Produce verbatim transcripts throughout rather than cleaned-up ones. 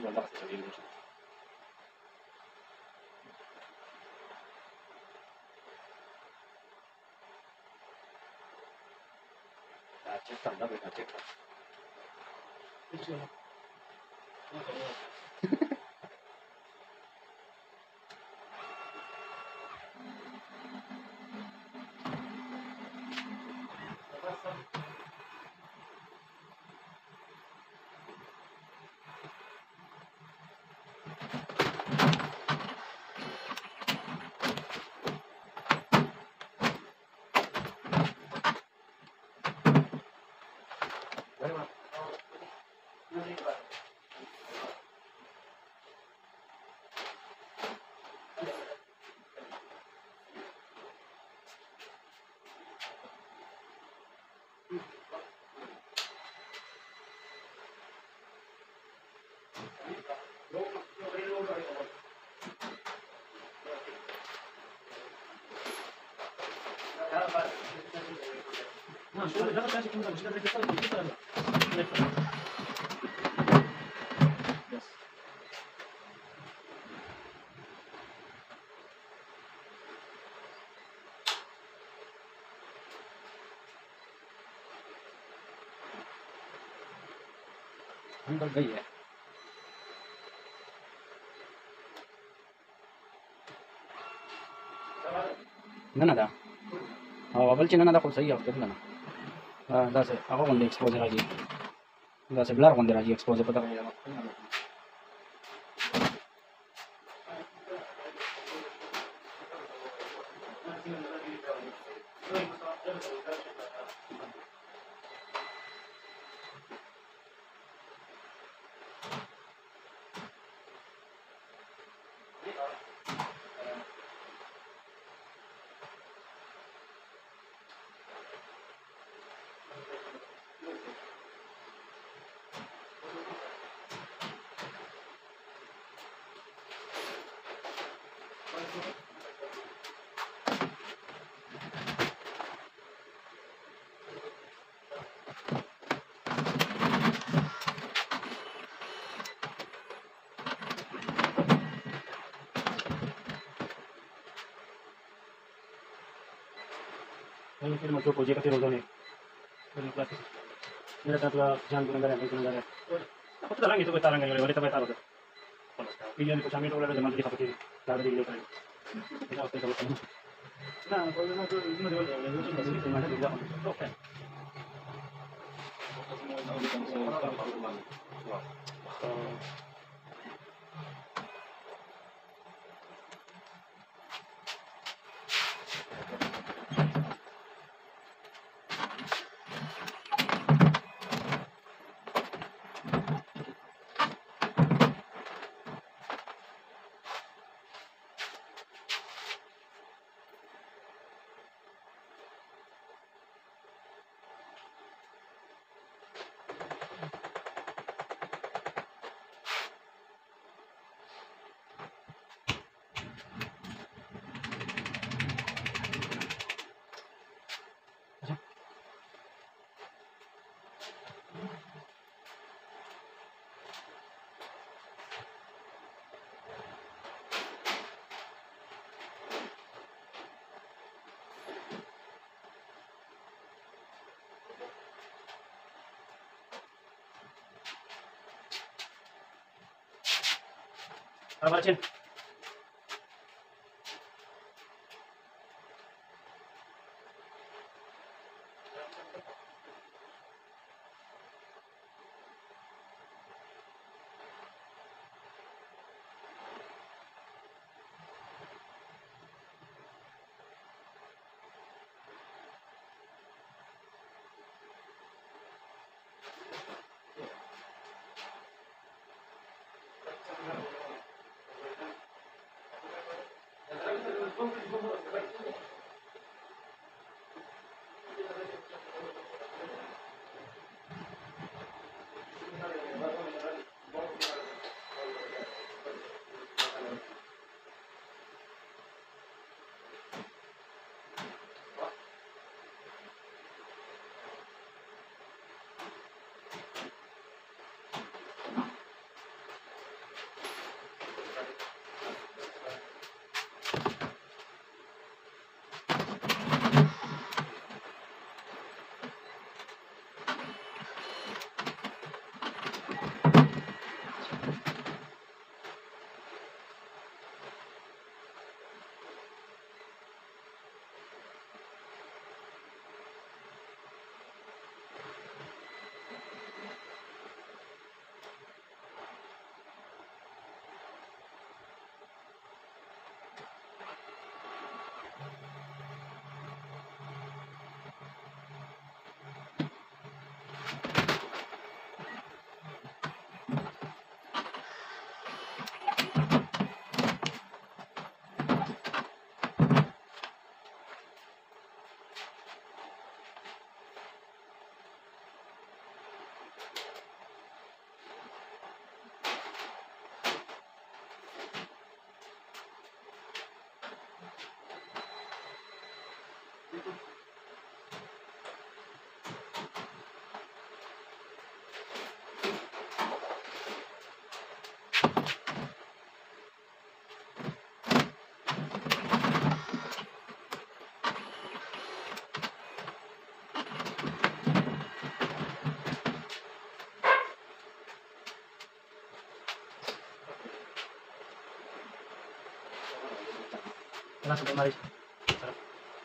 sobrang lakas ng sarili mo siya. Na-check ka, dapat na-check ka. Nah, sudah dapat kasih kembali, sudah register kita. Yes. अंदर गई है ननदा वबलची ननदा को सही ಆಗ್ತದೆ ನಾನು ದಾಸೆ ಅವ ಒಂದು ಎಕ್ಸ್ಪೋಜರ್ ಆಗಿ ದಾಸೆ ಬ್ಲರ್ ಒಂದೇ ಆಗಿ ಎಕ್ಸ್ಪೋಜರ್ ಪದ ini film aku project itu rolone film klasik mira tanto jangan guna gaya guna gaya apa tuh tarang itu gue tarang gaya boleh tapi taruh tuh pilihan itu kami tuh udah zaman kita pakai taruh di lokal kita harus tahu kan nah kalau memang tuh ini dia udah itu masih di mana juga oke apa Cin? Enak sampai manis. Sarap.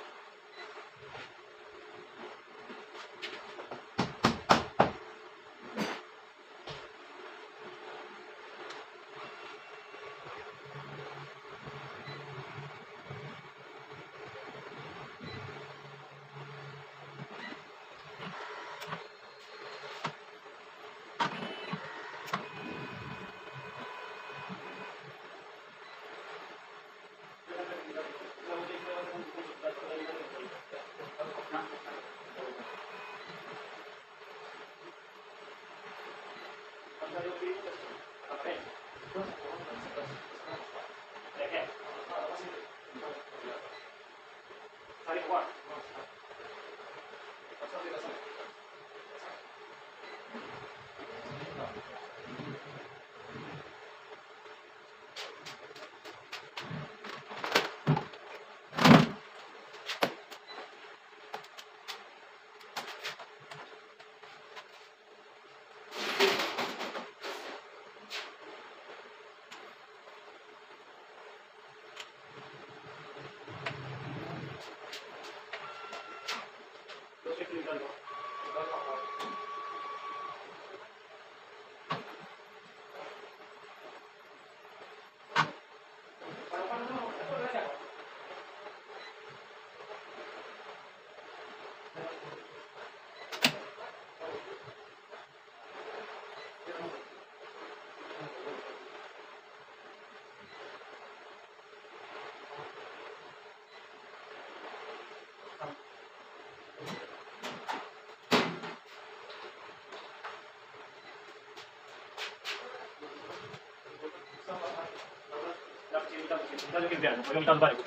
Kita jokin biar, pagam itaw balik.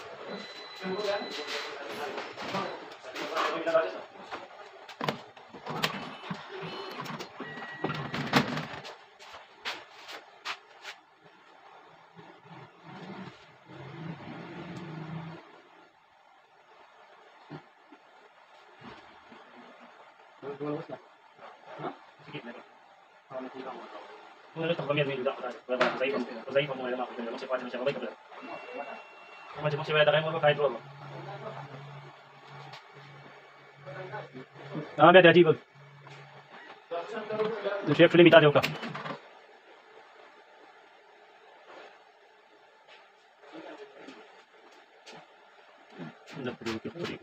Sikit na. Kung ano ito, kami may ludak ko tayo. Wala ba, kasaipang mo. Kasaipang mo ngayon ako. Kung siya pa siya, kabay ka pala. Kung masih masih ada kayak mau kahit dulu. Ah, ada aja, Bang. Itu chef limitado ka. Nak pergi ke pergi.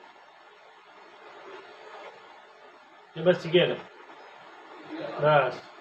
Coba sikit. Ras.